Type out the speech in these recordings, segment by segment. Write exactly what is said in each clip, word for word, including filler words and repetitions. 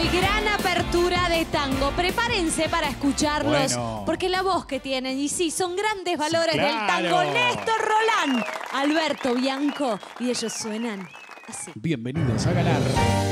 hoy gran apertura de tango. Prepárense para escucharlos, bueno. porque la voz que tienen, y sí, son grandes valores sí, claro. del tango. Néstor Rolán, Alberto Bianco, y ellos suenan así. Bienvenidos a Galar.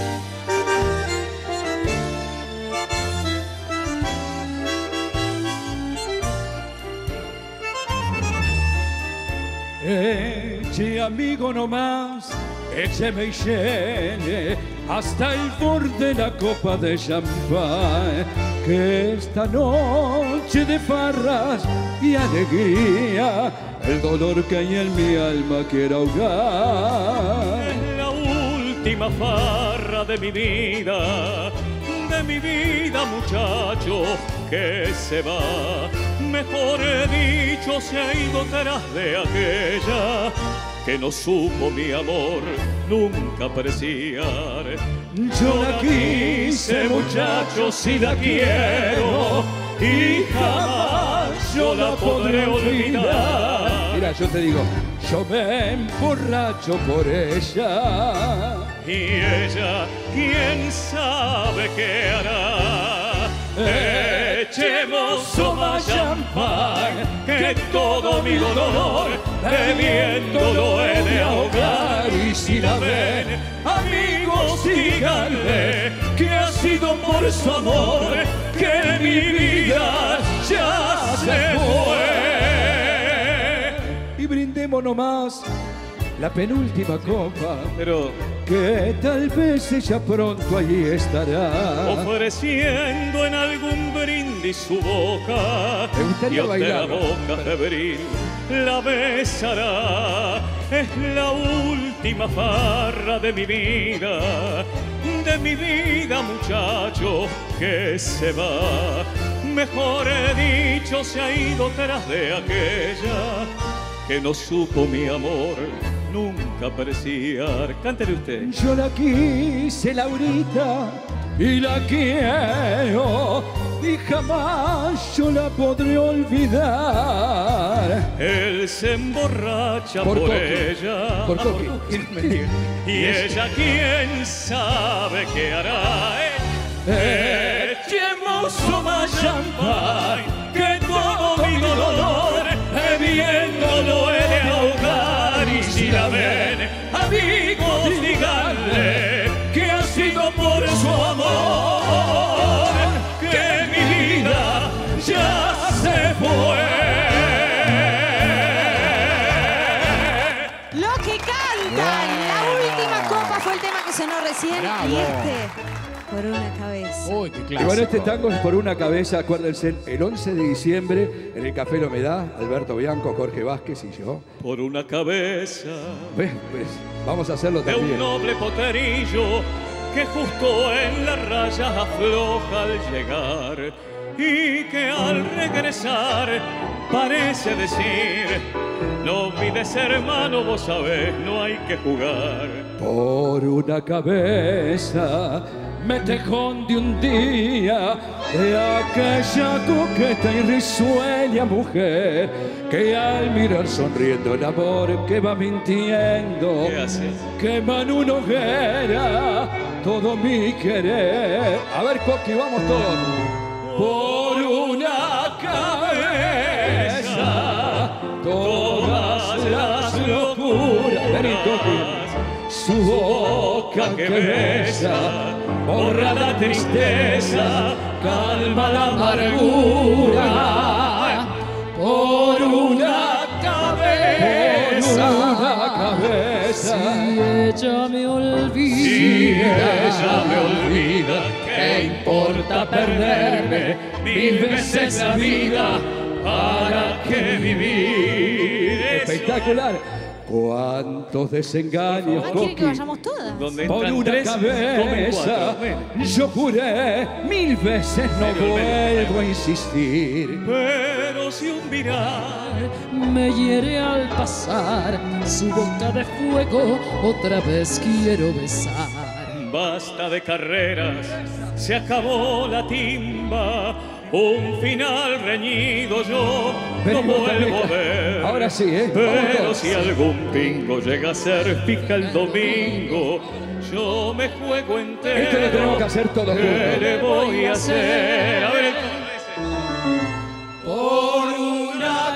Eche amigo nomás, écheme y llene hasta el borde la copa de champán, que esta noche de farras y alegría el dolor que hay en mi alma quiero ahogar. Es la última farra de mi vida, de mi vida muchacho que se va. Mejor dicho, se ha ido tras de aquella que no supo mi amor nunca apreciar. Yo la quise, muchachos, si la quiero, y jamás yo la podré olvidar. Mira, yo te digo, yo me emborracho por ella. Y ella, quién sabe qué hará. Echemos más champán, que todo mi dolor bebiéndolo he de ahogar. Y si la ven, amigos, díganle que ha sido por su amor que mi vida ya se fue. Y brindemos nomás la penúltima copa, Pero que tal vez ella pronto allí estará. ofreciendo en algún brindis su boca, Me gustaría y otra bailar. boca febril la besará. Es la última farra de mi vida, de mi vida muchacho que se va. Mejor he dicho, se ha ido tras de aquella que no supo mi amor nunca apreciar. Cántele usted. Yo la quise, Laurita, y la quiero, y jamás yo la podré olvidar. Él se emborracha Por por, Coqui. ella. Por Ah, Coqui. Coqui. Mentira. Y ella, quién sabe qué hará. Eh, Echemos más champán, que todo mi dolor bebiéndolo he de ahogar. Y si la ven, amigos, díganle que ha sido por su amor que mi vida ya se fue. Lo que cantan, la última copa fue el tema que sonó recién, Bravo. y este, por una cabeza. Uy, qué Y clásico. bueno, este tango es por una cabeza, acuérdense, el once de diciembre en el Café La Humedad, Alberto Bianco, Jorge Vázquez y yo. Por una cabeza Pues, pues, vamos a hacerlo de un también. noble poterillo que justo en la raya afloja al llegar y que al regresar parece decir: no olvides, hermano, vos sabés, no hay que jugar. Por una cabeza me tejón de un día de aquella coqueta y risueña mujer que al mirar sonriendo el amor que va mintiendo ¿Qué hace? quema en una hoguera todo mi querer. A ver, Coqui, vamos todos. Por una cabeza todas las locuras. Vení, Coqui. Su boca que besa borra la tristeza, calma la amargura. Por una cabeza, por una cabeza. Si ella me olvida, Si ella me olvida, ¿qué importa perderme mil veces la vida? ¿Para qué vivir? Espectacular. Cuántos desengaños, ¿Ah, quiere que Coqui. vayamos todas? Donde Por entran una tres, comen cabeza, cuatro. Ven. yo juré mil veces no Medio, medio. vuelvo a insistir. Pero si un mirar me hiere al pasar, su boca de fuego otra vez quiero besar. basta de carreras, se acabó la timba. Un final reñido yo no Venimos vuelvo a también. ver. Ahora sí, ¿eh? Vamos Pero todos. si algún pingo llega a ser fija el domingo, yo me juego entero Esto lo tenemos que hacer todo ¿Qué juntos. le voy a hacer? A ver, el coro. Por una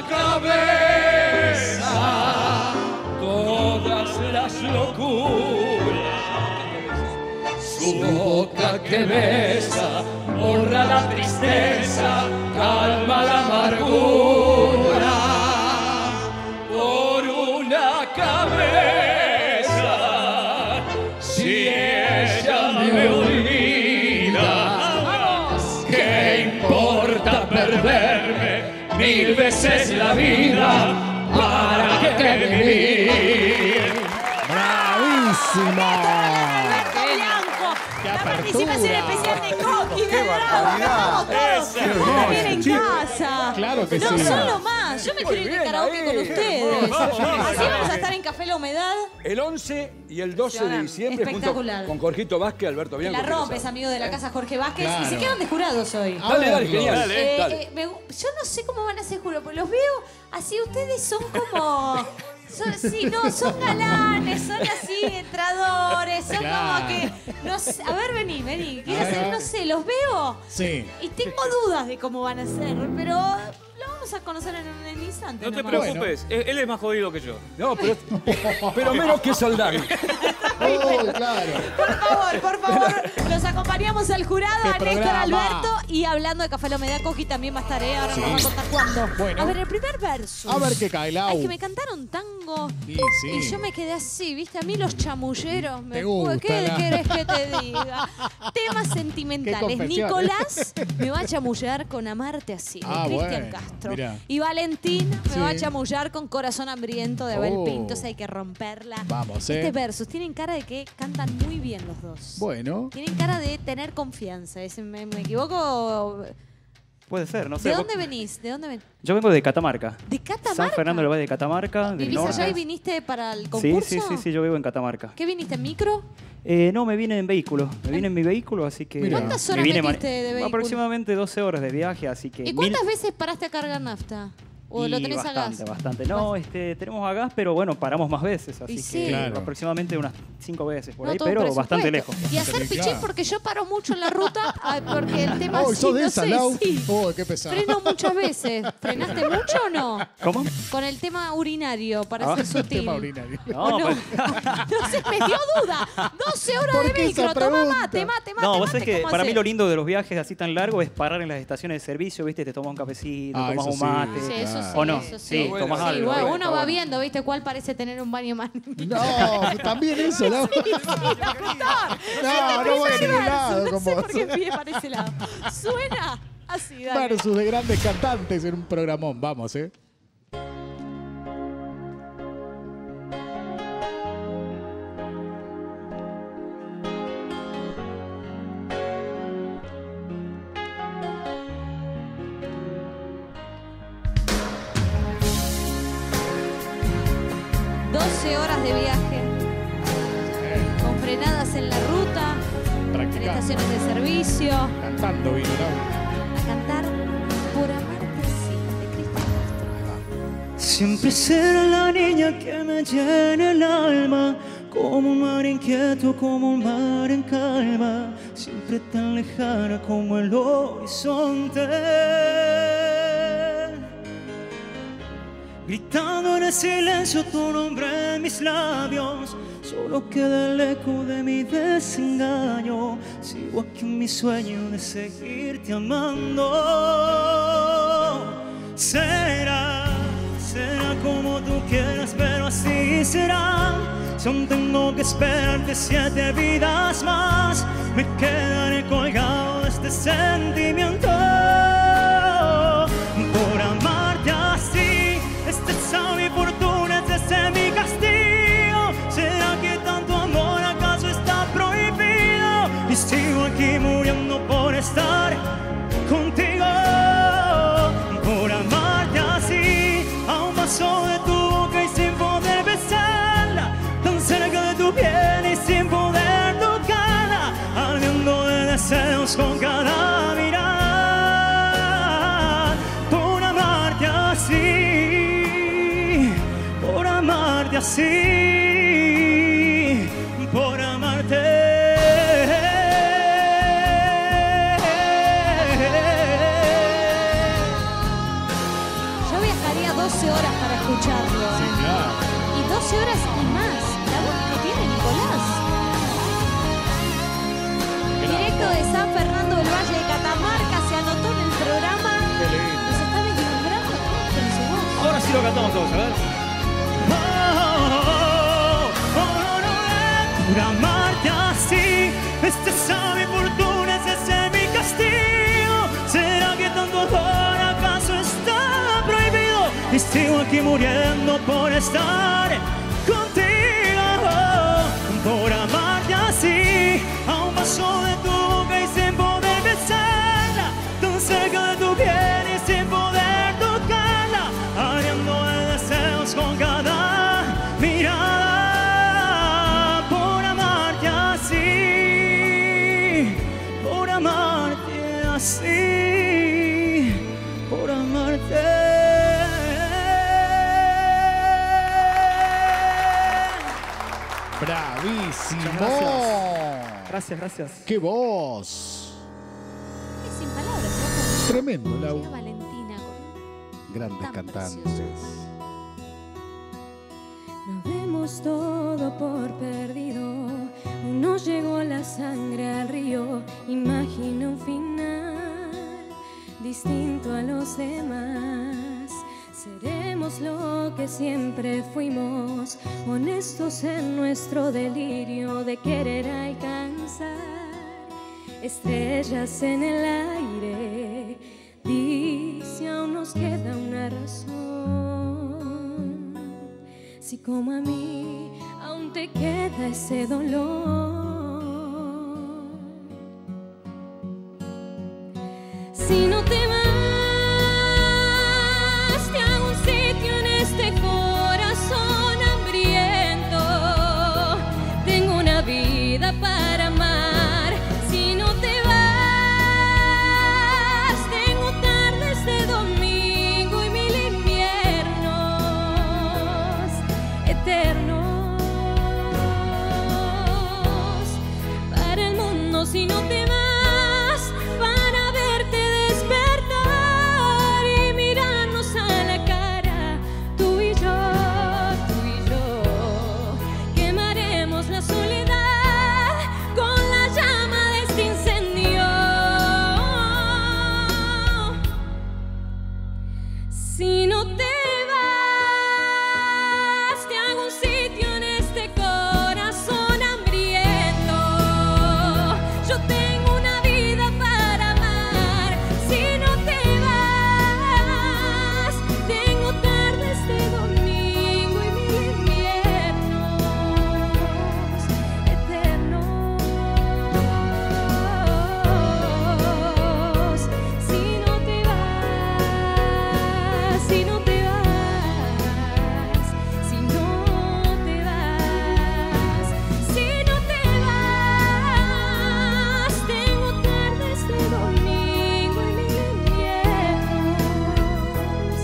cabeza, todas las locuras. Su boca que besa, borra la tristeza, calma la amargura. Por una cabeza, si ella me olvida, ¿qué importa perderme mil veces la vida? ¿Para qué vivir? ¡Bravísima! Alberto Bianco, ¡Qué la apertura! participación especial de Coqui, de ¡Qué barbaridad! Vamos todos, Ese. como bien en Sí. casa. Claro que no, sí. solo más. Yo me quiero ir de karaoke con ustedes. Vamos, vamos. Así vamos a estar en Café La Humedad. El once y el doce de diciembre, junto Espectacular. con Jorgito Vázquez, Alberto Que Bianco. la que lo rompes, sabe. amigo de la casa Jorge Vázquez. Claro. Y se quedan de jurados hoy. A Dale, dale, verlo. genial. Dale. Eh, Dale. eh, me gu- yo no sé cómo van a ser jurados, porque los veo así. Ustedes son como. Son, sí, no, son galanes, son así, entradores, son Claro. como que. No sé, a ver, vení, vení. Quiero A ver, hacer, a ver. no sé, los veo. Sí. Y tengo dudas de cómo van a ser, pero lo vamos a conocer en un instante. No te nomás. preocupes, él él es más jodido que yo. No, pero, pero menos que Soldán. Oh, claro. Por favor, por favor, los acompañamos al jurado, ¡Qué a Néstor programa! Alberto. Y hablando de Café La Humedad, Coqui también va a estar, ¿eh? Ahora Sí. nos va a contar cuándo. Bueno. A ver, el primer verso. A ver qué cae, Lau. Ay, que me cantaron tango. Y sí. Y yo me quedé así, ¿viste? A mí los chamulleros me Te gusta, ¿Qué la- querés que te diga? Temas sentimentales. confesión. Nicolás me va a chamullar con Amarte así, de Ah, Cristian bueno, Castro. mirá. Y Valentín me Sí. va a chamullar con Corazón Hambriento de Abel Oh. Pintos. Hay que romperla. Vamos, ¿eh? Este versus tienen cara de que cantan muy bien los dos. Bueno. Tienen cara de tener confianza. ¿Es- ¿Me, me equivoco? Puede ser, no sé. ¿De vos- dónde venís? ¿De dónde ven- Yo vengo de Catamarca. ¿De Catamarca? San Fernando del Valle de Catamarca, del ¿Vivís norte. allá y viniste para el Sí, concurso? sí, sí, sí, yo vivo en Catamarca. ¿Qué viniste, en micro? Eh, no, me vine en vehículo. Me vine en mi vehículo, así que... Mira. ¿Cuántas me horas vine metiste mane- de vehículo? Aproximadamente doce horas de viaje, así que... ¿Y cuántas mil- veces paraste a cargar nafta? ¿O y lo tenés bastante, a gas? bastante. No, este, tenemos a gas, pero bueno, paramos más veces, así Y que sí. Claro. aproximadamente unas cinco veces por No, ahí, todo un pero bastante lejos. presupuesto. Y hacer Sí, pichín claro. porque yo paro mucho en la ruta, ah, porque el tema Oh, sí, ¿sos de no esa, sé, Lau? sí. Oh, qué pesado. Freno muchas veces. ¿Frenaste mucho o no? ¿Cómo? Con el tema urinario, para Ah, ser sutil. Tema urinario. ¿O No, no? pero- No sé, me dio duda. doce horas ¿Por de qué esa micro, toma pregunta? mate, mate, mate. No, vos mate, sabés que ¿cómo para mí hacés? lo lindo de los viajes así tan largos es parar en las estaciones de servicio, ¿viste? Te tomas un cafecito, Ah, tomas eso un sí. mate. Sí, eso sí, ¿O no? eso sí. Sí, Bueno, tomás sí, Sí, algo. bueno, bueno, uno está va bueno. viendo, ¿viste? ¿Cuál parece tener un baño más? No, también eso, ¿no? Sí, locutor. No, no voy a ningún lado No con sé vos. por qué pide para ese lado. Suena así, dale. Versus de grandes cantantes en un programón. Vamos, ¿eh? doce horas de viaje, con frenadas en la ruta, en Practicando. estaciones de servicio, Cantando vino, ¿no? a cantar Por Amarte Así, de Cristian Castro. Siempre será la niña que me llena el alma, como un mar inquieto, como un mar en calma, siempre tan lejana como el horizonte. Gritando en el silencio tu nombre en mis labios, solo queda el eco de mi desengaño. Sigo aquí en mi sueño de seguirte amando. Será, será como tú quieras, pero así será. Si aún tengo que esperarte siete vidas más, me quedaré colgado de este sentimiento. Por amarte así, esta es mi fortuna, este es mi castigo. ¿Será que tanto amor acaso está prohibido? Y sigo aquí muriendo por estar contigo. Por amarte así, a un paso de tu boca y sin poder besarla, tan cerca de tu piel y sin poder tocarla, ardiendo de deseos con cada mirada. Por amarte así, por amarte así, por amarte. lo cantamos todos, a ver. Oh, oh, oh, oh, por amarte así, esta es mi fortuna, ese es mi castigo. ¿Será que tanto dolor acaso está prohibido? Y sigo aquí muriendo por estar contigo, por amarte así, a un paso de tu boca y sin poder besarla, tan cerca de tu piel y sin poder tocarla, ardiendo de deseos con cada mirada, por amarte así, por amarte así, por amarte. ¡Bravísimo! Gracias. Gracias, gracias. ¡Qué voz! Es sin palabras, ¿no? Tremendo, Lau. Llega Valentina con Grandes tan cantantes. precioso. Lo vemos todo por perdido, aún no llegó la sangre al río. Imagino un final distinto a los demás. Seremos lo que siempre fuimos, honestos en nuestro delirio de querer alcanzar estrellas en el aire. Di si aún nos queda una razón, si como a mí aún te queda ese dolor. Si no te vas, te hago un sitio en este corazón hambriento. Tengo una vida para amar. Si no te vas, tengo tardes de domingo y mil inviernos eternos para el mundo. Si no te vas, para verte despertar y mirarnos a la cara, tú y yo, tú y yo, quemaremos la soledad con la llama de este incendio. Si no te vas, te hago un sitio en este corazón hambriento. Yo tengo una vida para amar. Si no te vas, tengo tardes de domingo y mil inviernos eternos. Si no te vas, si no te vas, si no te vas, si no te vas, tengo tardes de domingo y mil inviernos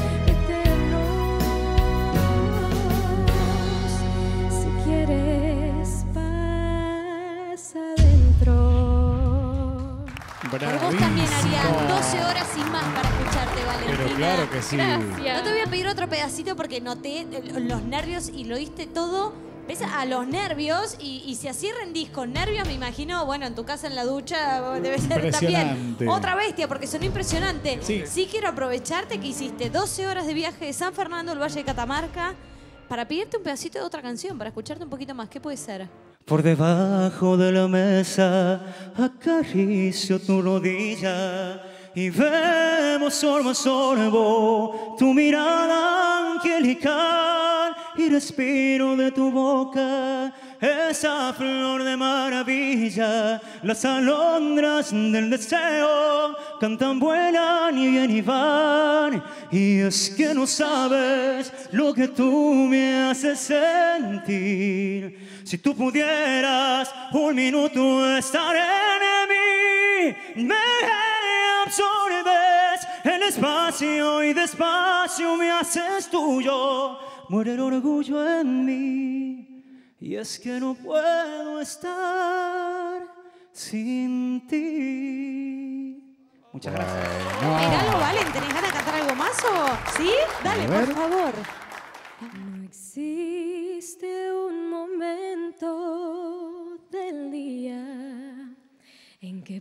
eternos. Si quieres, pasa adentro. Por vos también haría Bravísimo. doce horas y más para escucharte, Valentina. Pero claro que sí. No te voy a pedir otro pedacito porque noté el- los nervios y lo diste todo. ¿Ves? A los nervios. Y, y si así rendís con nervios, me imagino, bueno, en tu casa en la ducha debe ser también Impresionante. otra bestia porque sonó impresionante. Sí. Sí quiero aprovecharte que hiciste doce horas de viaje de San Fernando al Valle de Catamarca para pedirte un pedacito de otra canción, para escucharte un poquito más. ¿Qué puede ser? Por debajo de la mesa acaricio tu rodilla y vemos sorbo a sorbo tu mirada angelical y respiro de tu boca esa flor de maravilla. Las alondras del deseo cantan, vuelan y vienen y van, y es que no sabes lo que tú me haces sentir. Si tú pudieras un minuto estar en mí, me absorbes el espacio y despacio me haces tuyo. Muere el orgullo en mí, y es que no puedo estar sin ti. Muchas gracias. Miralo, Valen, ¿tenés ganas de cantar algo más o...? ¿Sí? Dale, A por ver. favor. No existe un momento del día en que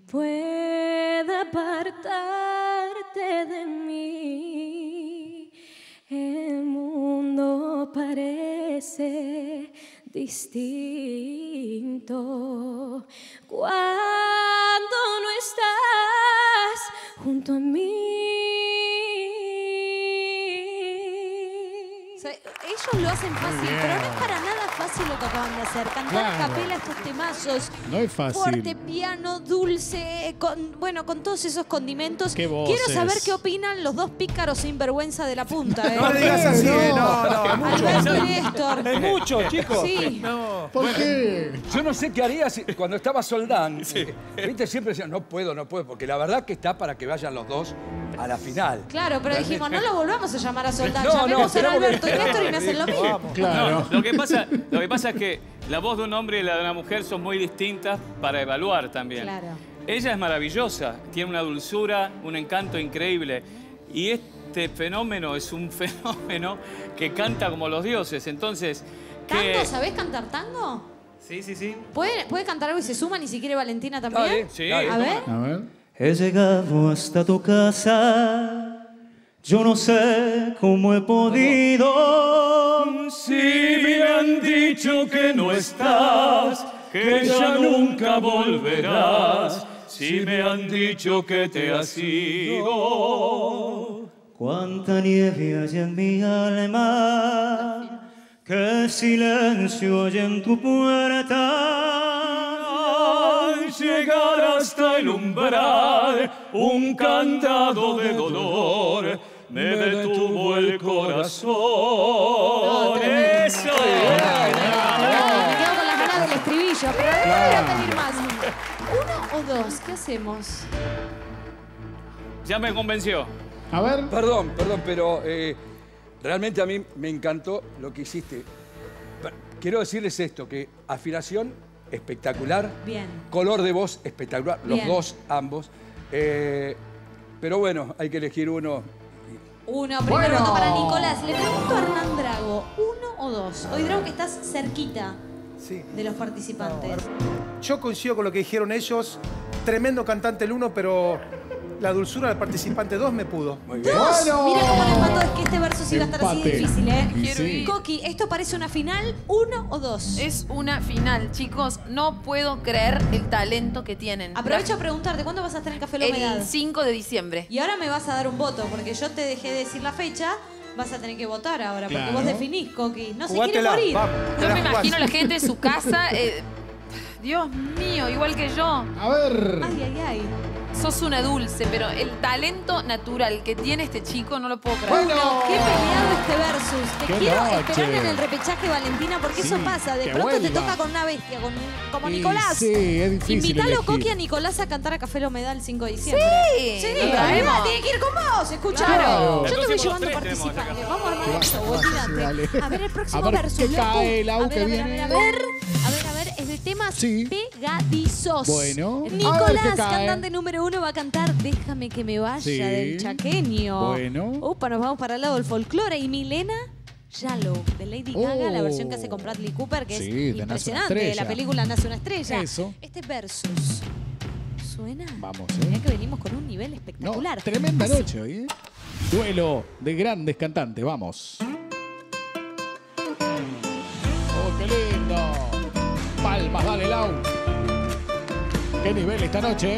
pueda apartarte de mí. En parece distinto cuando no estás junto a mí. O sea, ellos lo hacen fácil, pero no es para nada fácil lo que acaban de hacer. Cantar a Claro. capela estos temazos. No es fácil. Fuerte, piano, dulce, con, bueno, con todos esos condimentos. Qué Quiero voces. saber qué opinan los dos pícaros sinvergüenza de la punta. ¿eh? No le digas así, No. eh, no, no, es mucho. Alberto y Néstor. Es mucho, chicos. Sí. ¿Por qué? Yo no sé qué haría si, cuando estaba Soldán. eh, Viste, siempre decían, no puedo, no puedo, porque la verdad que está para que vayan los dos a la final. Claro, pero dijimos, no lo volvamos a llamar a Soldán. No, no, Llamemos a queremos Alberto y ver- Néstor y me hacen lo mismo. Claro. Lo que, pasa, lo que pasa es que la voz de un hombre y la de una mujer son muy distintas para evaluar también. Claro. Ella es maravillosa, tiene una dulzura, un encanto increíble. Y este fenómeno es un fenómeno que canta como los dioses. Entonces, que... ¿Tango? ¿Sabés cantar tango? Sí, sí, sí. ¿Puede, ¿Puede cantar algo y se suma? Ni siquiera Valentina también. Dale, Sí. dale. A ver. A ver. He llegado hasta tu casa, yo no sé cómo he podido. Si me han dicho que no estás, que ya nunca volverás. Si me han dicho que te has ido. Cuánta nieve hay en mi alma, qué silencio hay en tu puerta. Al llegar hasta el umbral, un cantado de dolor me detuvo el corazón. ¡Eso! Me quedo con las ganas del estribillo, pero no voy a pedir más. ¿Uno o dos? ¿Qué hacemos? Ya me convenció. A ver. Perdón, perdón, pero eh, realmente a mí me encantó lo que hiciste. Pero quiero decirles esto, que afinación espectacular, Bien. color de voz espectacular, los Bien. dos, ambos. Eh, pero bueno, hay que elegir uno. Uno, primero Bueno. voto para Nicolás. Le pregunto a Hernán Drago, ¿uno o dos? Hoy Drago que estás cerquita Sí. de los participantes. Yo coincido con lo que dijeron ellos. Tremendo cantante el uno, pero la dulzura del participante dos me pudo. Muy bien. ¡Dos! Bueno. Mira cómo le empató, es que este verso sí va a estar así de Empate. difícil, ¿eh? Y sí. Coqui, ¿esto parece una final? ¿Uno o dos? Es una final, chicos. No puedo creer el talento que tienen. Aprovecho a preguntarte, ¿cuándo vas a estar en Café La Humedad? El cinco de diciembre. Y ahora me vas a dar un voto, porque yo te dejé de decir la fecha, vas a tener que votar ahora, porque Claro. vos definís, Coqui. No se quiere Jugátela, morir. vamos. te Yo la me jugás. imagino a la gente en su casa. eh, Dios mío, igual que yo. A ver. Ay, ay, ay. Sos una dulce, pero el talento natural que tiene este chico no lo puedo creer. Bueno. Qué peleado este versus. Te Qué quiero noche. esperar en el repechaje, Valentina, porque Sí, eso pasa. De que pronto te vuelva. toca con una bestia, con, como Y Nicolás. sí, es difícil Invítalo, elegir. Coqui, a Nicolás a cantar a Café La Humedad el cinco de diciembre. Sí, Sí, lo además traemos. tiene que ir con vos, escuchá. Claro. Yo te voy Entonces, llevando los tres tenemos participantes. acá. Vamos a armar Claro. esto, Sí, olvídate. dale. A ver el próximo A ver versus, qué loco. cae, Lau, a ver, que a ver, viene. a ver, a ver. A ver, a ver, es de temas Sí. pegadizos. Bueno. A ver qué Nicolás, cae. cantante número uno, va a cantar Déjame que me vaya Sí. del chaqueño. Bueno. Upa, nos vamos para el lado del folclore. Y Milena Yalo, de Lady Gaga, la Oh. versión que hace con Bradley Cooper, que Sí, es de Nace una impresionante. estrella. La película Nace una estrella. Eso. Este versus. ¿Suena? Vamos, Mirá ¿eh? que venimos con un nivel No, espectacular. tremenda Así. noche hoy, ¿eh? Duelo de grandes cantantes, vamos. Oh, qué lindo. Palmas, dale, Lau. Qué nivel esta noche, ¿eh?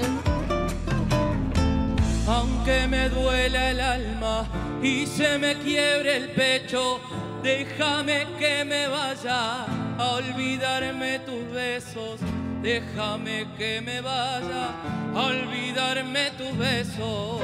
Aunque me duela el alma y se me quiebre el pecho, déjame que me vaya a olvidarme tus besos. Déjame que me vaya a olvidarme tus besos.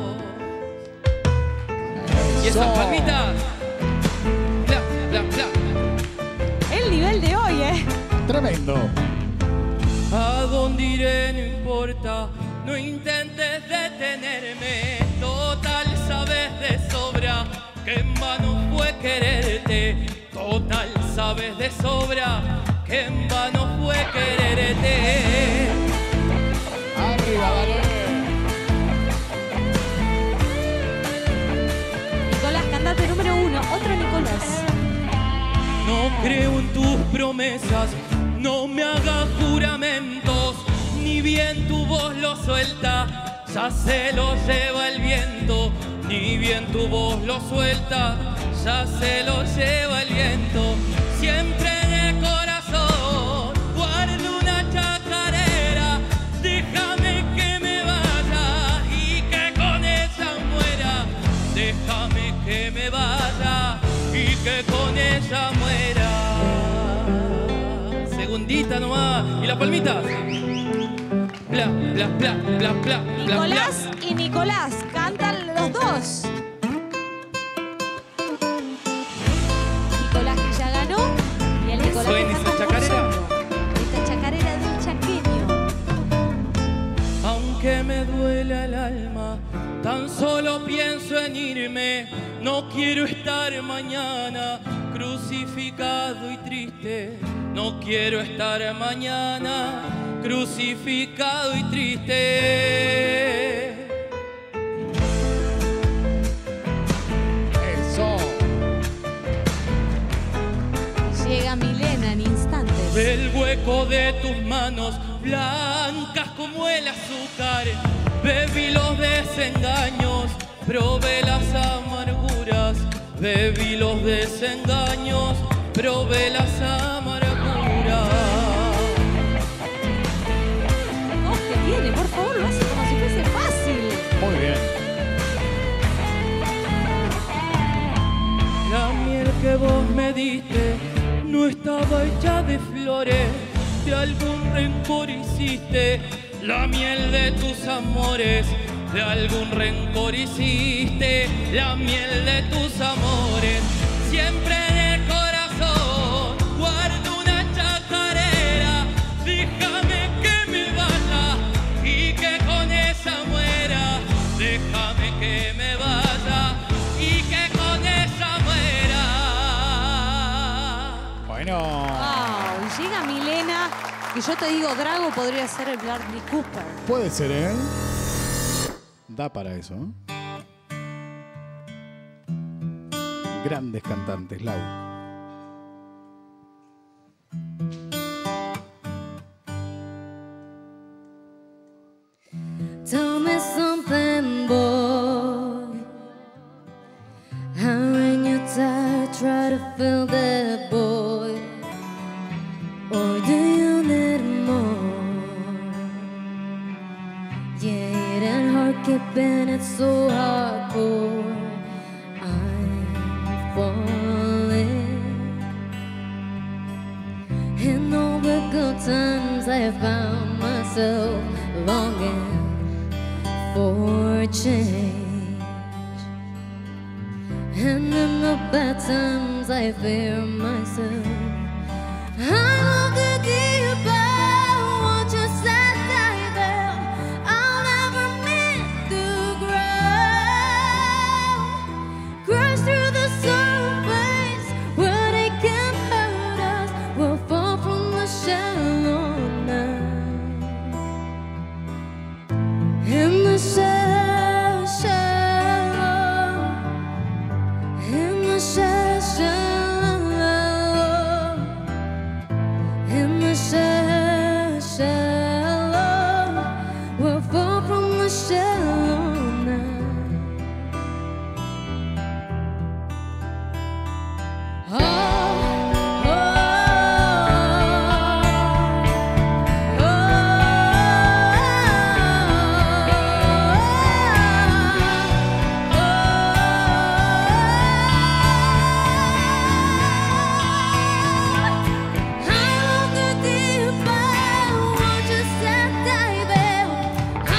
Y esas Eso. palmitas. Bla, bla, bla. El nivel de hoy, ¿eh? Tremendo. A dónde iré no importa, no intentes detenerme. Total sabes de sobra que en vano fue quererte. Total sabes de sobra que en vano fue quererte. Arriba, dale. Nicolás, cantante número uno. Otro Nicolás. No creo en tus promesas, no me hagas juramentos, ni bien tu voz lo suelta, ya se lo lleva el viento, ni bien tu voz lo suelta, ya se lo lleva el viento. siempre de corazón guardo una chacarera. Déjame que me vaya y que con ella muera. Déjame que me vaya y que con ella muera. Segundita nomás. ¿Y la palmita? Bla, bla, bla, bla, bla, bla. Nicolás y Nicolás cantan los dos. Nicolás que ya ganó y el Nicolás ¿Suena que esa está chacarera? concursando. Esta chacarera del chaqueño. Aunque me duela el alma, tan solo pienso en irme. No quiero estar mañana crucificado y triste. No quiero estar mañana crucificado y triste. Eso. Llega Milena en instantes. Del hueco de tus manos, blancas como el azúcar, bebí los desengaños, probé las amarguras. Bebí los desengaños, probé las amarguras. Oh, ¿qué tiene? Por favor, lo hace como si fuese fácil. Muy bien. La miel que vos me diste no estaba hecha de flores, de algún rencor hiciste. La miel de tus amores, de algún rencor hiciste. La miel de tus amores, siempre de corazón guardo una chacarera. Déjame que me vaya y que con esa muera. Déjame que me vaya y que con esa muera. Bueno. Wow, y llega Milena, y yo te digo, Drago podría ser el Bradley Cooper. Puede ser, ¿eh? Da para eso, ¿eh? Grandes cantantes, Lau. Tell me something, boy. How when you're tired, try to fill that void. Or do you need more? Yeah, it ain't hard keeping it so hardcore. I'm falling. In all the good times I found myself longing for change, and in the bad times I fear myself. I love the deeper, won't you set dive in? I'll never meet the ground. Crash through the surface where they can hurt us. We'll fall from the shallow now. In the shallow, shallow, in the shallow, shallow, in the shallow, shallow, we're far from the shallow now. Oh, oh, oh, I love the deeper, won't you set dive in?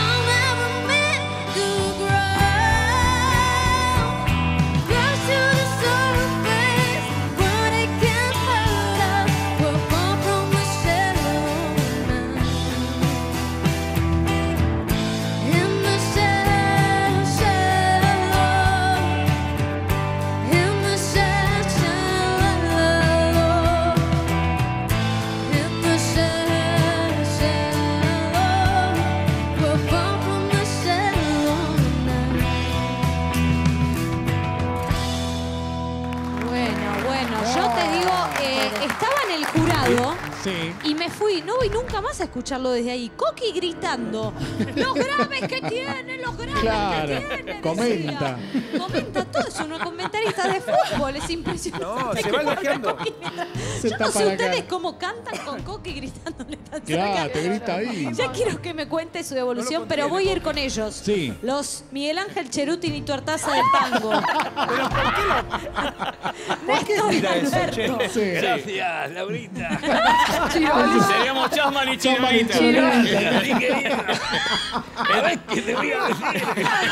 me fui. No voy nunca más a escucharlo desde ahí. Coqui gritando. Los graves que tiene, los graves Claro, que tiene. comenta. Decía. Comenta todo. Es un comentarista de fútbol. Es impresionante. No, se va elogiando. Se Yo no tapa sé la ustedes cara. cómo cantan con Coqui gritándole tan Claro, cerca. te grita ahí. Ya quiero que me cuente su evolución, No lo pero voy a contiene, ir con ellos. Sí. Los Miguel Ángel Cheruti y Tuertaza de tango. ¿Pero por qué lo...? Néstor y mira eso, Alberto. che? Sí. Gracias, Laurita. Seríamos Chasman y Chasman y Chirulita. Chirulita. ¿Sabés qué te voy a decir?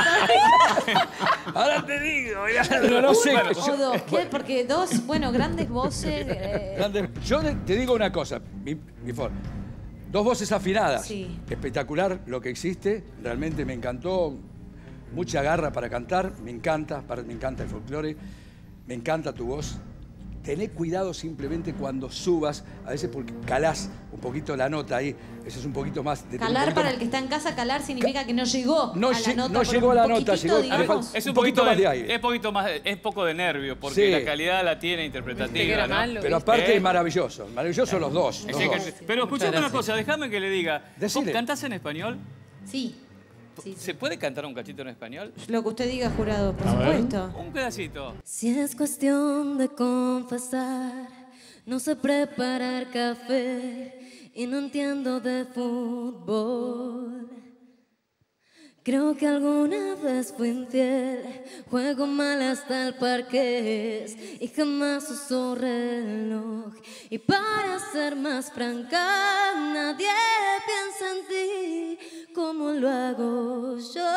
Ahora te digo, mirá, pero no sé. Uno yo- o dos, ¿qué? Porque dos, bueno, grandes voces. eh, Grande- Yo te te digo una cosa, mi, mi for- dos voces afinadas. Sí. Espectacular lo que existe, realmente me encantó. Mucha garra para cantar, me encanta, para- me encanta el folclore, me encanta tu voz. Tené cuidado simplemente cuando subas, a veces porque calás un poquito la nota ahí, eso es un poquito más... de- un Calar poquito para más- el que está en casa, calar significa que no llegó No a la lle- nota. no por llegó a un la nota, poquitito, llegó- digamos. Es un, Un poquito poquito más de, de aire. es poquito más, es poco de nervio, porque Sí. la calidad la tiene Viste que interpretativa, era ¿no? malo. Pero aparte ¿Eh? es maravilloso, maravilloso los dos. los Sí, dos. que- pero escuchame una gracias. cosa, déjame que le diga. Decile. ¿Cantás en español? Sí. Sí, sí. ¿Se puede cantar un cachito en español? Lo que usted diga, jurado, por A ver. supuesto. Un pedacito. Si es cuestión de confesar, no sé preparar café y no entiendo de fútbol. Creo que alguna vez fui infiel, juego mal hasta el parqués y jamás uso reloj. Y para ser más franca, nadie piensa en ti como lo hago yo.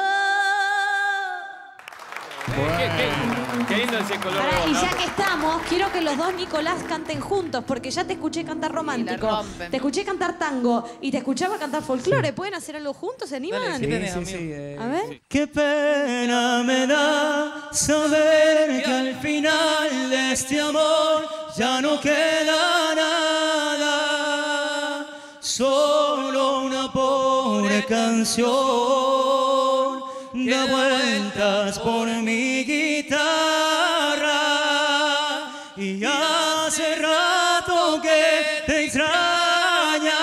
Qué, qué- qué lindo ese color de Pará, voz, y ¿no? ya que estamos, quiero que los dos Nicolás canten juntos, porque ya te escuché cantar romántico, rompen. te escuché cantar tango y te escuchaba cantar folclore. ¿Pueden hacer algo juntos? ¿Se animan? Dale, sí, tenés, amigo. eh. A ver. Qué pena me da saber que al final de este amor ya no queda nada, solo una pobre canción da vueltas por mi guitarra y hace rato que te extraña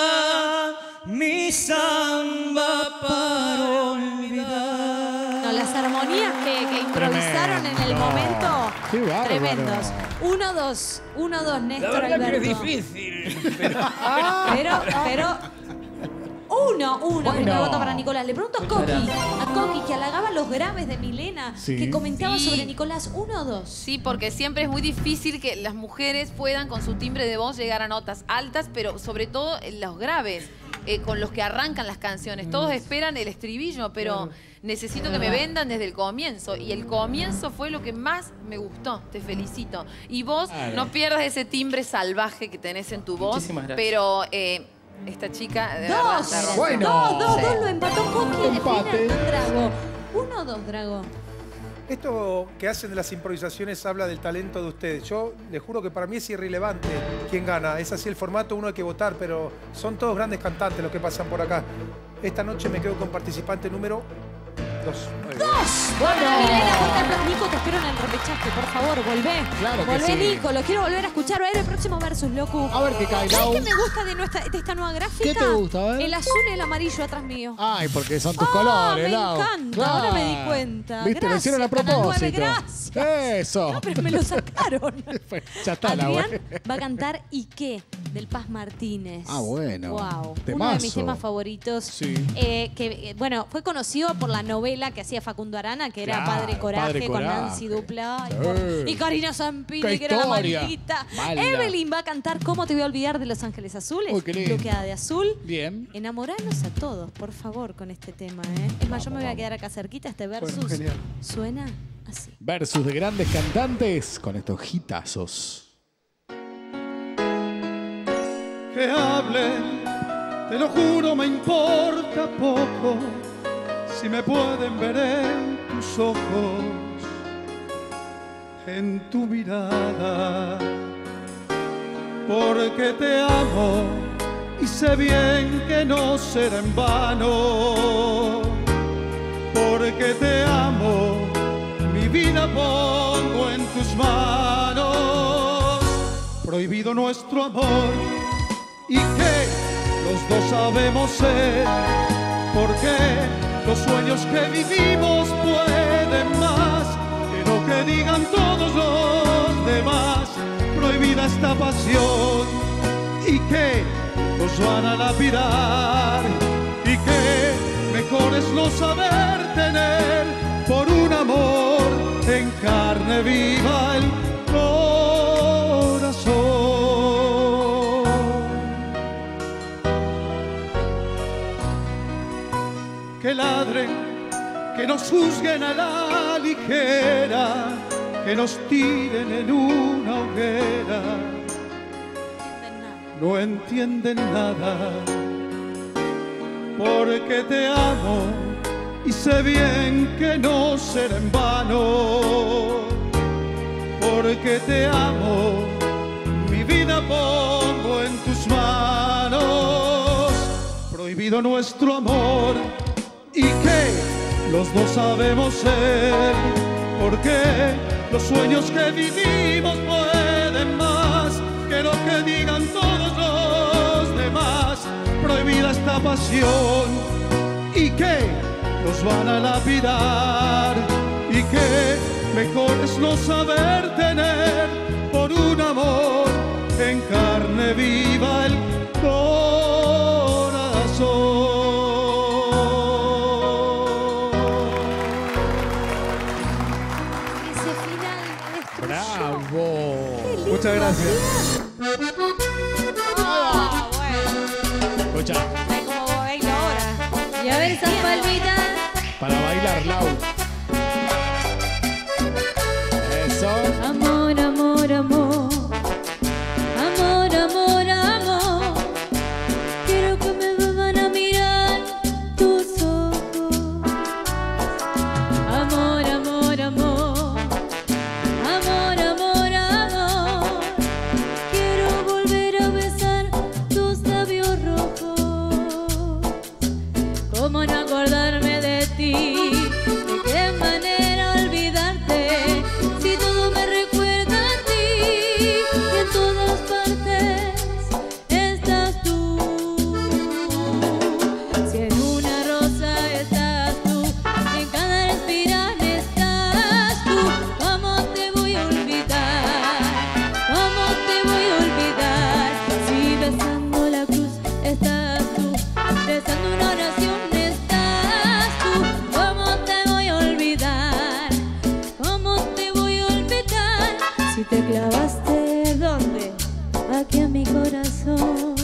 mi samba para olvidar. No, las armonías que, que improvisaron en el Tremendo. momento, Qué bárbaro. tremendos. Uno, dos, uno, dos, La Néstor verdad que es Alberto. difícil. Pero, pero. Uno, uno, primer voto para Nicolás. Le pregunto a Coqui, a Coqui, que halagaba los graves de Milena, Sí. que comentaba Sí. sobre Nicolás. Uno o dos. Sí, porque siempre es muy difícil que las mujeres puedan con su timbre de voz llegar a notas altas, pero sobre todo en los graves, eh, con los que arrancan las canciones. Todos esperan el estribillo, pero necesito que me vendan desde el comienzo. Y el comienzo fue lo que más me gustó. Te felicito. Y vos Claro. no pierdas ese timbre salvaje que tenés en tu voz. Muchísimas gracias. Pero eh, esta chica... de Dos. verdad, te rompe. Bueno. Dos, dos, Sí. dos. Lo empató Coqui. Empate. Define a Drago. Uno o dos, Drago. Esto que hacen de las improvisaciones habla del talento de ustedes. Yo les juro que para mí es irrelevante quién gana. Es así el formato, uno hay que votar, pero son todos grandes cantantes los que pasan por acá. Esta noche me quedo con participante número dos. ¡Dos! Bueno, Milena, Juan Nico, te espero en el repechaje, por favor, volvé. Claro que volvé, sí. Nico, lo quiero volver a escuchar. A ver el próximo versus, loco. A ver qué cae, ¿Sabes Lau. qué me gusta de, nuestra, de esta nueva gráfica? ¿Qué te gusta? A ver. El azul y el amarillo atrás mío. Ay, porque son tus Ah, colores, me Lau. encanta, ahora me di cuenta. Viste, lo Gracias, hicieron a Canal nueve, propósito. gracias. Eso. No, pero me lo sacaron. Ya está la Adrián buena. va a cantar ¿Y qué? Del Paz Martínez. Ah, bueno. Wow. Uno de Temazo. mis temas favoritos. Sí. Eh, que, eh, bueno, fue conocido por la novela que hacía Facundo Arana, que era Claro, Padre Coraje, Padre con Coraje. Nancy Dupla y, Sí. por- y Karina Zampini, ¡Qué que era la historia! maldita. Mala. Evelyn va a cantar ¿Cómo te voy a olvidar de Los Ángeles Azules? Uy, qué lindo. Bloqueada de azul. Bien. Enamoranos a todos, por favor, con este tema. ¿eh? Es más, yo me voy a quedar acá cerquita. Este versus genial. suena así. Versus de grandes cantantes con estos hitazos. Que hablen, te lo juro, me importa poco si me pueden ver en tus ojos, en tu mirada, porque te amo y sé bien que no será en vano, porque te amo, mi vida pongo en tus manos, prohibido nuestro amor. y que los dos sabemos ser, porque los sueños que vivimos pueden más que lo que digan todos los demás. Prohibida esta pasión y que nos van a lapidar, y que mejor es no saber tener por un amor en carne viva el corazón. Que ladren, que nos juzguen a la ligera, que nos tiren en una hoguera. No entienden nada, porque te amo y sé bien que no será en vano. Porque te amo, mi vida pongo en tus manos. Prohibido nuestro amor y que los dos sabemos ser, porque los sueños que vivimos pueden más que lo que digan todos los demás. Prohibida esta pasión y que nos van a lapidar, y que mejor es no saber tener por un amor en carne viva el corazón. ¡Bravo! Muchas gracias. Ah, bueno. Escucha, Ay, como bailo ahora. Y a ver esas palmitas. para bailar, Lau. Eso. Amor, amor, amor. Amor, amor, amor. Quiero que me vuelvan a mirar tus ojos. Amor, amor, amor. Amor, amor, amor. Quiero volver a besar tus labios rojos. ¿Cómo no acordarme de ti? ¿De qué manera olvidarte? Si todo me recuerda a ti, y en todas partes estás tú. Si en una rosa estás tú, en cada respirar estás tú. ¿Cómo te voy a olvidar? ¿Cómo te voy a olvidar? Si besando la cruz estás tú, besando una oración estás tú. ¿Cómo te voy a olvidar? ¿Cómo te voy a olvidar? Si te clavaste, ¿dónde? Aquí en mi corazón.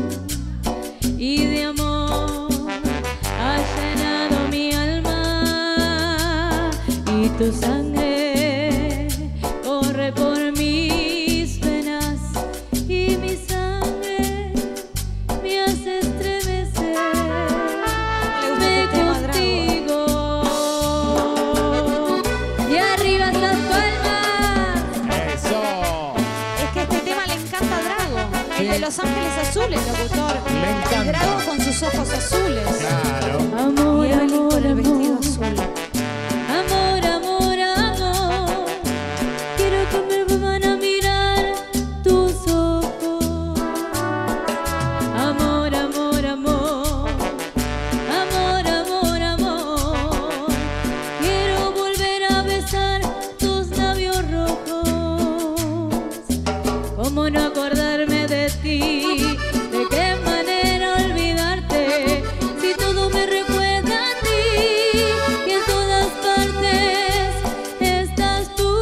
Y de amor has llenado mi alma, y tu sangre corre por mis venas, y mi sangre me hace estremecer. Ve contigo. Y arriba las palmas. Eso. Es que este tema le encanta a Drago. El Sí. de Los Ángeles Azules, locutor. Le encanta. Drago con sus ojos azules. Claro. Amor, Y Evelyn amor, con el vestido amor. azul. Amor, amor, amor. Quiero que me vuelvan a mirar tus ojos. Amor, amor, amor. Amor, amor, amor. Quiero volver a besar tus labios rojos. ¿Cómo no acordarme de ti? ¿De qué manera olvidarte? Si todo me recuerda a ti, y en todas partes estás tú.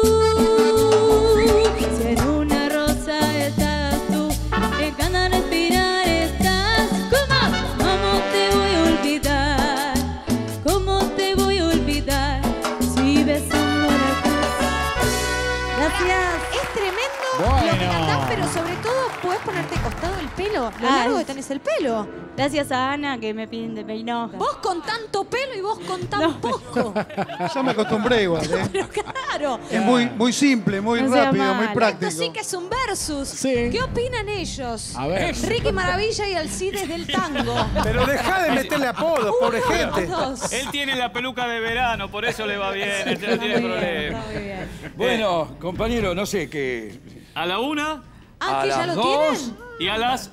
Si en una rosa estás tú, en cada respirar estás. ¿Cómo? ¿Cómo te voy a olvidar? ¿Cómo te voy a olvidar? Si besando la cruz. Gracias. Es tremendo lo que Bueno. cantás, pero sobre todo podés ponerte costado el pelo. Lo Ah, largo que es- tenés el pelo. Gracias a Ana que me piden de peinó. Vos con tanto pelo y vos con tan poco. Ya me acostumbré igual, ¿eh? Pero claro. Es muy, muy simple, muy No sea rápido, muy mala. práctico. Esto sí que es un versus. Sí. ¿Qué opinan ellos? A ver. Ricky Maravilla y Alcides del tango. Pero dejá de meterle apodos, pobre gente. Los dos. Él tiene la peluca de verano, por eso le va bien, él no Está tiene muy bien, problema. está muy bien. Bueno, compañero, no sé qué. A la una Ah, A ¿que ya las lo dos. tienen? y a las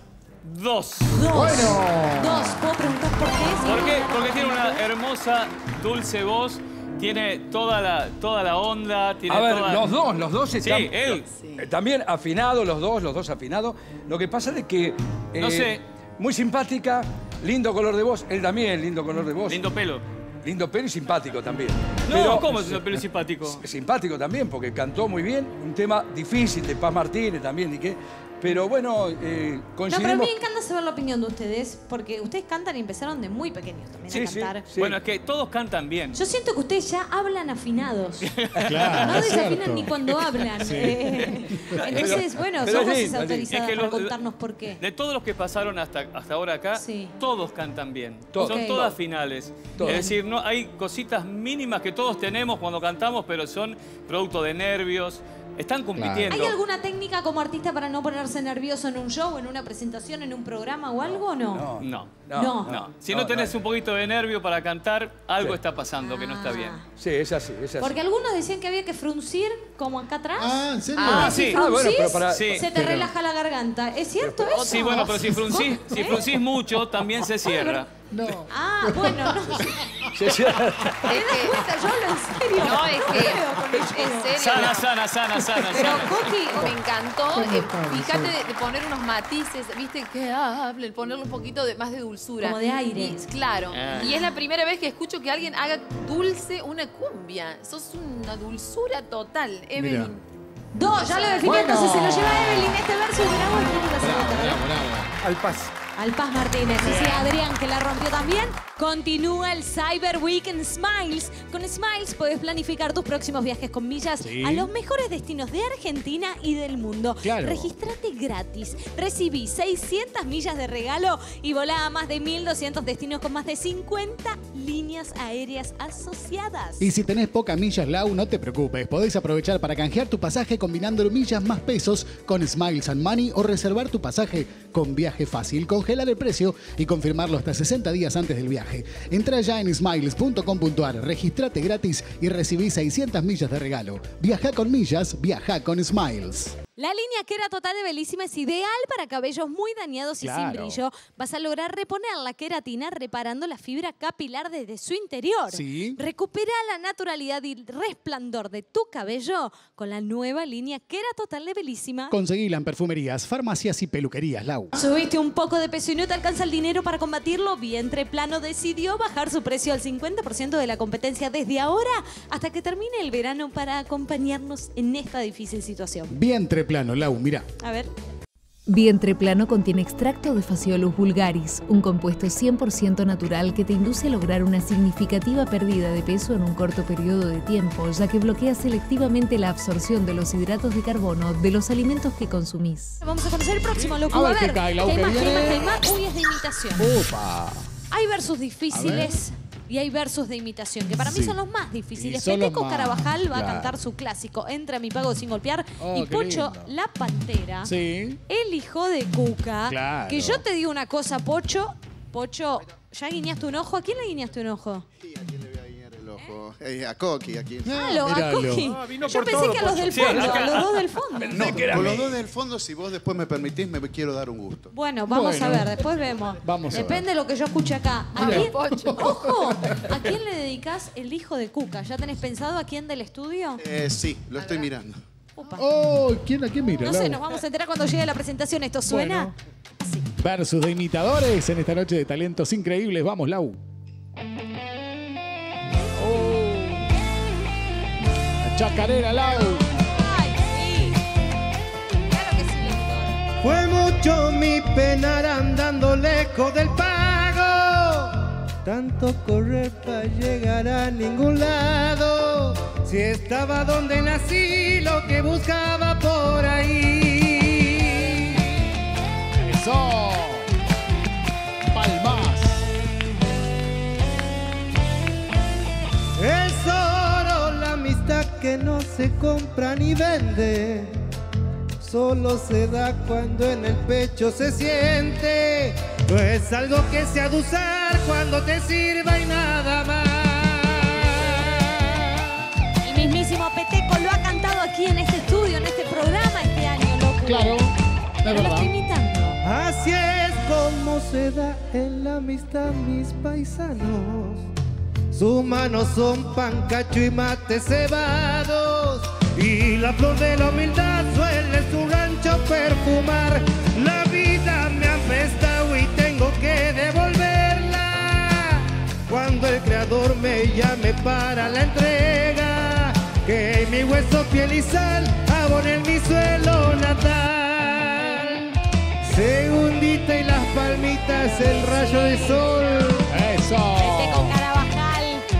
Dos. Dos. Bueno. Dos. ¿Puedo preguntar por qué? ¿Por qué? Porque tiene una hermosa, dulce voz. Tiene toda la, toda la onda. Tiene A ver, toda... los dos, los dos están... Sí, él. eh, También afinados, los dos, los dos afinados. Lo que pasa es que... eh, No sé. Muy simpática, lindo color de voz. Él también, lindo color de voz. Lindo pelo. Lindo pelo y simpático también. No, Pero- ¿cómo es un pelo simpático? Simpático también, porque cantó muy bien. Un tema difícil de Paz Martínez también, y qué. Pero bueno, eh, No, pero a coincidimos... mí me encanta saber la opinión de ustedes, porque ustedes cantan y empezaron de muy pequeños también Sí, a sí, cantar. sí. Bueno, es que todos cantan bien. Yo siento que ustedes ya hablan afinados. Claro, No es desafinan cierto. ni cuando hablan. Sí. Eh, entonces, Pero- bueno, pero somos es lindo, autorizadas es que para los- contarnos por qué. De todos los que pasaron hasta, hasta ahora acá, Sí. todos cantan bien. Todos. Son Ok. todas finales. Todos. Es decir, no hay cositas mínimas que todos tenemos cuando cantamos, pero son producto de nervios. Están compitiendo. ¿Hay alguna técnica como artista para no ponerse nervioso en un show, en una presentación, en un programa o algo o no? No. No. No. No. Si No, no tenés no. un poquito de nervio para cantar, algo Sí. está pasando que no está bien. Sí, es así, es así. Porque algunos decían que había que fruncir como acá atrás. Ah, ¿en serio? Ah, Si sí. fruncís, Ah, bueno, pero para- Sí. se te Pero- relaja la garganta. ¿Es cierto eso? Sí, bueno, pero si fruncís, si ¿Eh? fruncís mucho, también se cierra. No. Ah, bueno, no. Sí, sí. ¿Te das cuenta? Yo hablo en serio. No, es que Creo con el es juego. serio. Sana, sana, sana, sana, Pero sana. Coqui, me encantó, eh, fíjate de, de poner unos matices, viste, que hablen, ponerle un poquito de, más de dulzura. Como de aire. Y- claro. Ah. Y es la primera vez que escucho que alguien haga dulce una cumbia. Sos una dulzura total, Evelyn. Dos, ya lo definió, Bueno. entonces se lo lleva Evelyn este verso y mirá vos quién es la segunda, ¿eh? Bravo, bravo. Al Paz. Al Paz Martínez. Y sí, Adrián, que la rompió también. Continúa el Cyber Week en Smiles. Con Smiles podés planificar tus próximos viajes con millas Sí. a los mejores destinos de Argentina y del mundo. Claro. Regístrate gratis. Recibí seiscientas millas de regalo y volá a más de mil doscientos destinos con más de cincuenta líneas aéreas asociadas. Y si tenés pocas millas, Lau, no te preocupes. Podés aprovechar para canjear tu pasaje combinando millas más pesos con Smiles and Money o reservar tu pasaje con Viaje Fácil, congelar el precio y confirmarlo hasta sesenta días antes del viaje. Entra ya en smiles punto com punto ar, registrate gratis y recibí seiscientas millas de regalo. Viaja con millas, viaja con Smiles. La línea Quera Total de Bellísima es ideal para cabellos muy dañados y Claro. sin brillo. Vas a lograr reponer la queratina reparando la fibra capilar desde su interior. Sí. Recupera la naturalidad y resplandor de tu cabello con la nueva línea Quera Total de Bellísima. Conseguila en perfumerías, farmacias y peluquerías, Lau. Subiste un poco de peso y no te alcanza el dinero para combatirlo. Vientre Plano decidió bajar su precio al cincuenta por ciento de la competencia desde ahora hasta que termine el verano para acompañarnos en esta difícil situación. Vientre plano, Lau, mira. A ver. Vientre Plano contiene extracto de Phaseolus vulgaris, un compuesto cien por ciento natural que te induce a lograr una significativa pérdida de peso en un corto periodo de tiempo, ya que bloquea selectivamente la absorción de los hidratos de carbono de los alimentos que consumís. Vamos a conocer el próximo, loco. A A ver ver, qué cae, ¿qué Lau, hay que más, qué hay más, viene. qué hay más? Uy, es de imitación. Opa. Hay versos difíciles y hay versos de imitación, que para mí Sí. son los más difíciles. Y son los Peteco más, Carabajal va claro. a cantar su clásico, Entra a mi pago sin golpear. Oh, y qué Pocho, lindo. la Pantera, Sí. el hijo de Cuca. Claro. Que yo te digo una cosa, Pocho. Pocho, ¿ya guiñaste un ojo? ¿A quién le guiñaste un ojo? El ojo. Eh, a Coqui, aquí. Ah, lo, a míralo. Coqui. Ah, vino Yo por pensé todo, que a los Pocho. del Sí, fondo, acá- a los dos del fondo. No, con los dos del fondo, si vos después me permitís, me quiero dar un gusto. Bueno, vamos a Bueno. ver, después vemos. Vamos a Depende ver. de lo que yo escuche acá. ¿A Mira. quién, ojo, ¿a quién le dedicas el hijo de Cuca? ¿Ya tenés pensado a quién del estudio? Eh, sí, lo estoy mirando. Upa. Oh, ¿quién a quién mira, No Lau? sé, nos vamos a enterar cuando llegue la presentación. ¿Esto suena? Bueno. Versus de imitadores en esta noche de talentos increíbles. Vamos, Lau. Oh. La chacarera, Lau. Ay, sí. Claro que sí, doctor. Fue mucho mi penar andando lejos del pago, tanto correr para llegar a ningún lado. Si estaba donde nací, lo que buscaba por ahí. Eso. Palmas. Es oro la amistad que no se compra ni vende. Solo se da cuando en el pecho se siente. No es algo que se ha de usar cuando te sirva y nada más. El mismísimo Peteco lo ha cantado aquí en este estudio, en este programa este año, loco. Claro, es Pero lo verdad. estoy imitando. Así es se da en la amistad, mis paisanos. Sus manos son pancacho y mate cebados, y la flor de la humildad suele su rancho perfumar. La vida me ha prestado y tengo que devolverla cuando el creador me llame para la entrega. Que mi hueso, piel y sal abonen mi suelo natal. Segundita y las palmitas, el rayo de sol. ¡Eso! Con Carabajal.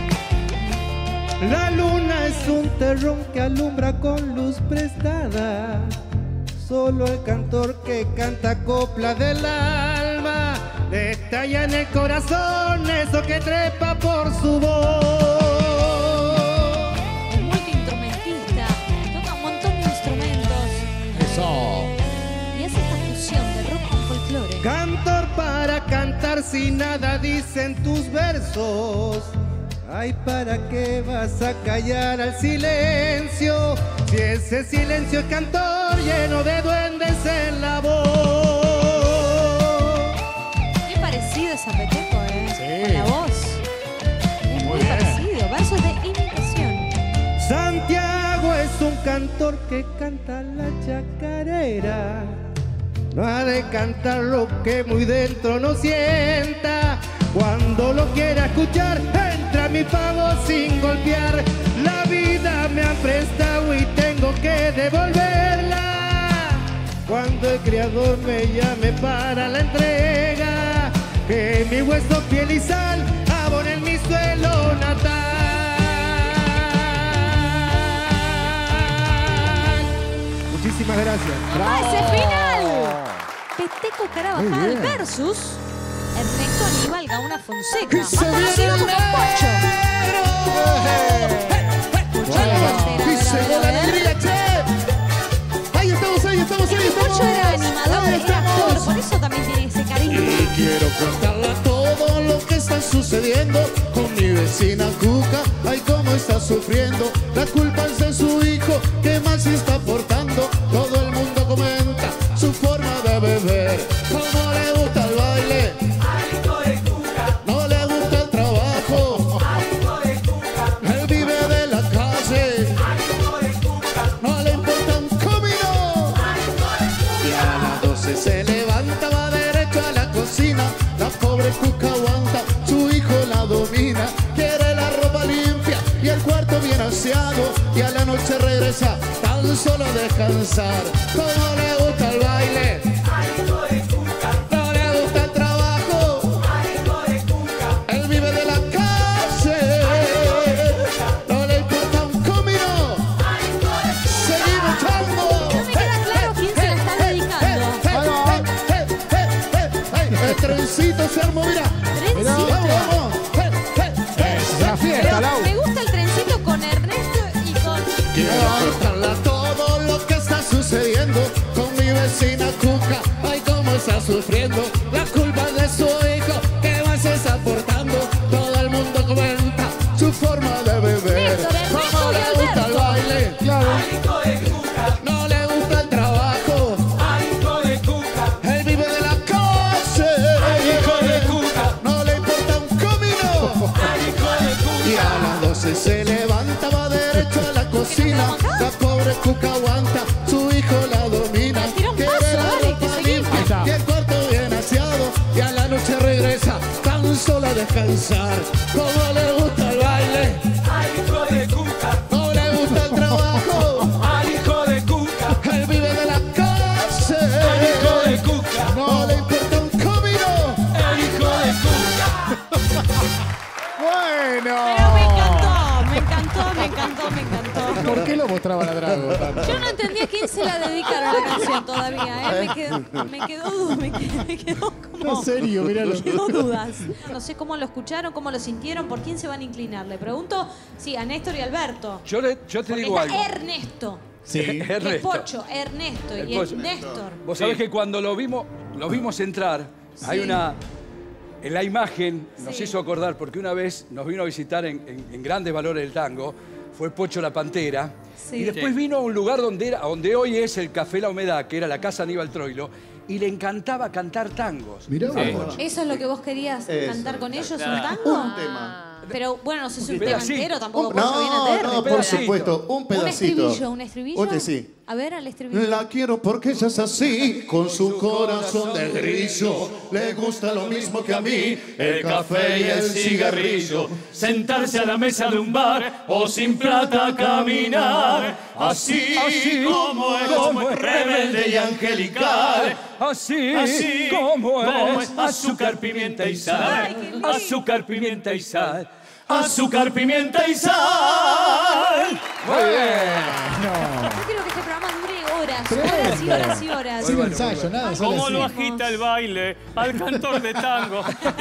La luna es un terrón que alumbra con luz prestada. Solo el cantor que canta copla del alma destalla en el corazón eso que trepa por su voz. Es multiinstrumentista, toca un montón de instrumentos. Eso. Y hace esta fusión de rock con folclore. Cantor para cantar si nada dicen tus versos. Ay, ¿para qué vas a callar al silencio? Si ese silencio es cantor lleno de duendes en la voz. Qué parecido es a Peteco, ¿eh? Sí. Con la voz. Es muy, muy parecido. Versos de imitación. Santiago es un cantor que canta la chacarera. No ha de cantar lo que muy dentro no sienta. Cuando lo quiera escuchar, entra mi pago sin golpear. La vida me ha prestado y tengo que devolverla cuando el creador me llame para la entrega. Que mi hueso, piel y sal abonen mi suelo natal. Muchísimas gracias. ¡Ah, ese final! Peteco Carabajal versus Ernesto Aníbal Gauna Fonseca, más conocido como Pocho. ¡Y se dio la alegría, che! ¡Ahí estamos, ahí estamos, ahí estamos! Pocho era animador, era actor, por eso también tiene ese carisma. Y quiero contarle todo lo que está sucediendo con mi vecina Cuca. Ay, cómo está sufriendo. La culpa es de su hijo, que mal se está portando. Todo el mundo comenta su forma de beber. Cómo le gusta el baile. No le gusta el trabajo. Él vive de la calle. No le importa un comino. Y a las doce se levanta, va derecho a la cocina. La pobre Cuca aguanta, su hijo la domina. Quiere la ropa limpia y el cuarto bien aseado. Y a la noche regresa tan solo a descansar. Como le gusta el baile. No le gusta el trabajo. Él vive de la calle. No le importa un comino. Seguimos echando. No me queda claro quién se la está dedicando. El trencito se armó, mira. Trencito. Vamos, vamos. Es la fiesta, Lau. Me gusta el trencito con Ernesto y con... Quiero contarle todo lo que está sucediendo con mi vecina Cuca. Ay, cómo está sufriendo. La culpa es de su hijo, que más se está portando. Todo el mundo comenta su forma de beber. Néstor, Ernesto Cómo y le gusta el Alberto. baile. Claro. No le gusta el trabajo. Él vive de la calle. No le importa un comino. Y a las doce se levanta, va derecho a la cocina. La pobre Cuca aguanta, su hijo la domina. Tira un Quiere paso, la dale, ropa que seguimos. limpia y el cuarto bien aseado. Y a la noche regresa tan solo a descansar. Como le gusta el baile. No le gusta el trabajo. Él vive de la calle. No le importa un comino. Bueno. Pero me encantó, me encantó, me encantó, me encantó. ¿Por qué lo mostraba la Drago tanto? Yo no entendí a quién se la dedicaron a la canción todavía, ¿eh? Me quedó, me quedó, du- me quedó, me quedó como... No, en serio, míralo. Me quedó dudas. No sé cómo lo escucharon, cómo lo sintieron, por quién se van a inclinar. Le pregunto, sí, a Néstor y Alberto. Yo, le- yo te Porque digo está algo. Ernesto. Sí. Que Ernesto. Pocho, Ernesto El y Pocho. el Néstor. Vos sabés que cuando lo vimos, lo vimos entrar, hay Sí. una... En la imagen nos Sí. hizo acordar, porque una vez nos vino a visitar en, en- en Grandes Valores del Tango, fue Pocho la Pantera, Sí. y después vino a un lugar donde, era, donde hoy es el Café La Humedad, que era la Casa Aníbal Troilo, y le encantaba cantar tangos. Mirá Sí. vos. ¿Eso es lo que vos querías Eso. cantar con ellos, un Claro. tango? Un tema. Pero bueno, no sé si un Pero tema sí. entero, tampoco Un- Pocho viene a no, T R. no, por pedacito. supuesto, un Un pedacito. estribillo, un estribillo. Oye, sí. A ver, al estribillo. La quiero porque ella es así, con su corazón de grillo. Le gusta lo mismo que a mí, el café y el cigarrillo. Sentarse a la mesa de un bar o sin plata caminar. Así, Así como es, como es rebelde y angelical. Así, Así como como es. es, azúcar, pimienta y sal. Ay, qué lindo. Azúcar, pimienta y sal. Azúcar, pimienta y sal. Yo quiero que este programa dure horas, horas y horas y horas. Sin ensayo, nada, solo ¿Cómo lo así. agita el baile al cantor de tango?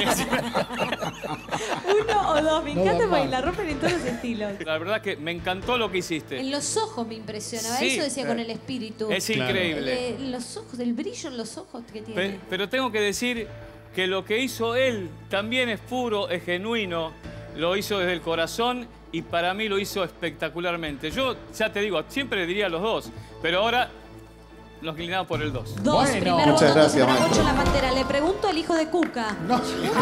Uno o dos, me No encanta va porque más. la rompen en todos los estilos. La verdad que me encantó lo que hiciste. En los ojos me impresionaba, Sí. eso decía con el espíritu. Es increíble. Eh, los ojos, el brillo en los ojos que tiene. Pe- Pero tengo que decir que lo que hizo él también es puro, es genuino, lo hizo desde el corazón y para mí lo hizo espectacularmente. Yo, ya te digo, siempre le diría a los dos, pero ahora nos inclinamos por el dos. Dos, Bueno. primer Muchas voto, gracias, para maestro. Pocho la Pantera. Le pregunto al hijo de Cuca. No.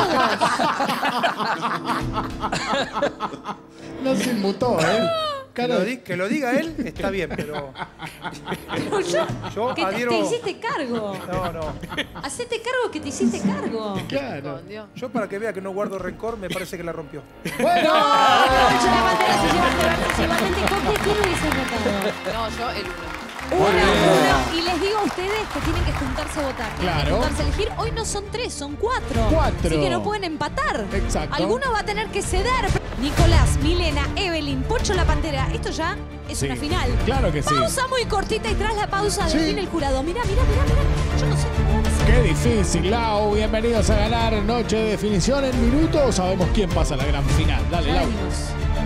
No se inmutó, ¿eh? Que Cara lo, de- di- que lo diga él está bien, pero Pero yo, yo que te, adhiero... te hiciste cargo. No, no. Hacete cargo que te hiciste cargo. Claro. Con Dios. Yo para que vea que no guardo rencor, me parece que la rompió. Bueno. Pocho la Pantera se lleva este viernes igualmente. ¿Con qué quién hubiese votado? No, yo el uno. Uno, uno. Y les digo a ustedes que tienen que juntarse a votar. Tienen que Claro. juntarse a elegir. Hoy no son tres, son cuatro. Cuatro. Así que no pueden empatar. Exacto. Alguno va a tener que ceder. Nicolás, Milena, Evelyn, Pocho la Pantera. Esto ya es Sí. una final. Claro que sí. Pausa muy cortita y tras la pausa Sí. define el jurado. Mirá, mirá, mirá, mirá. Yo no sé cómo van a hacer. Qué difícil, Lau. Bienvenidos a ganar Noche de Definición. En minutos sabemos quién pasa a la gran final. Dale, Ya Lau. venimos.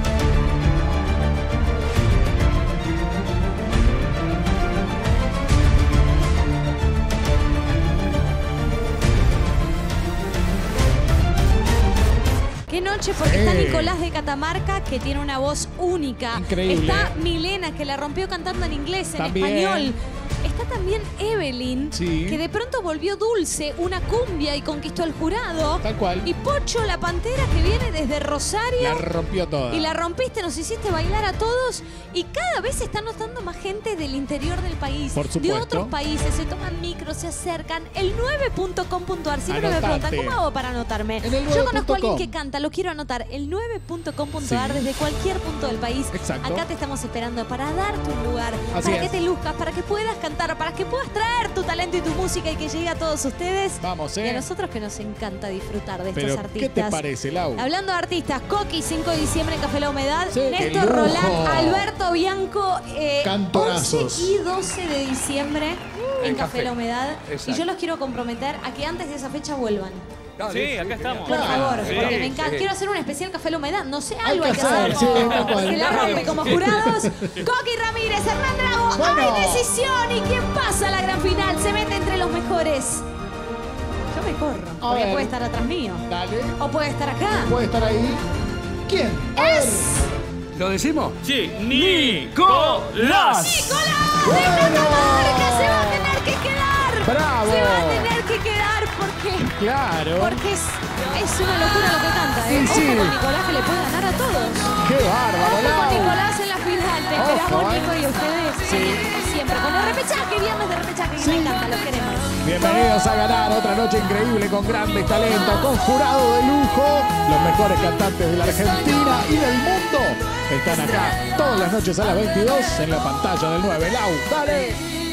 Qué noche, porque está Sí. Nicolás de Catamarca, que tiene una voz única. Increíble. Está Milena, que la rompió cantando en inglés, en También. español. Está también Evelyn, Sí. que de pronto volvió dulce, una cumbia y conquistó al jurado. Tal cual. Y Pocho, la Pantera, que viene desde Rosario. La rompió toda. Y la rompiste, nos hiciste bailar a todos. Y cada vez se está notando más gente del interior del país. Por De supuesto. otros países, se toman micros, se acercan. El nueve punto com punto ar. Siempre me Anotate. preguntan, ¿cómo hago para anotarme? En el Yo conozco a alguien nueve punto com. que canta, lo quiero anotar. El nueve punto com punto ar Sí. desde cualquier punto del país. Exacto. Acá te estamos esperando para darte un lugar, Así para que es. te luzcas, para que puedas cantar, para que puedas traer tu talento y tu música y que llegue a todos ustedes. Vamos, Y a ¿eh? nosotros que nos encanta disfrutar de estos Pero, artistas. ¿qué te parece, Lau? Hablando de artistas, Coqui, cinco de diciembre en Café La Humedad, Sí, qué Néstor lujo. Roland, Alberto Bianco, eh, Cantorazos. once y doce de diciembre en, En Café Café. La Humedad. Exacto. Y yo los quiero comprometer a que antes de esa fecha vuelvan. Sí, acá estamos. Por favor, Sí, porque me encanta. sí. Quiero hacer un especial Café La Humedad. No sé, Hay algo que hay que hacer, hacer. sí, tal cual. Se la rompe como jurados. Coqui Ramírez, Hernán Drago. Bueno. Hay decisión. ¿Y quién pasa a la gran final? Se mete entre los mejores. Yo me corro. A Porque ver. puede estar atrás mío. Dale. O puede estar acá. Puede estar ahí. ¿Quién? A ver. Es ¿Lo decimos? Sí, Nicolás. Nicolás de Catamarca. Se va a tener que quedar. Bravo. Se va a tener que quedar porque, Claro. porque es, es una locura lo que canta. ¿eh? Sí, Ojo sí. con Nicolás que le puede ganar a todos. Qué bárbaro, Ojo con Lau. Nicolás en la final. Te Ojo, esperamos, ¿eh? Nico, y ustedes siempre. Con el repechaje, viernes de repechaje, que Sí. me encanta, los queremos. Bienvenidos a ganar otra noche increíble con grandes talentos, con jurado de lujo. Los mejores cantantes de la Argentina y del mundo están acá todas las noches a las veintidós en la pantalla del nueve. Lau, dale.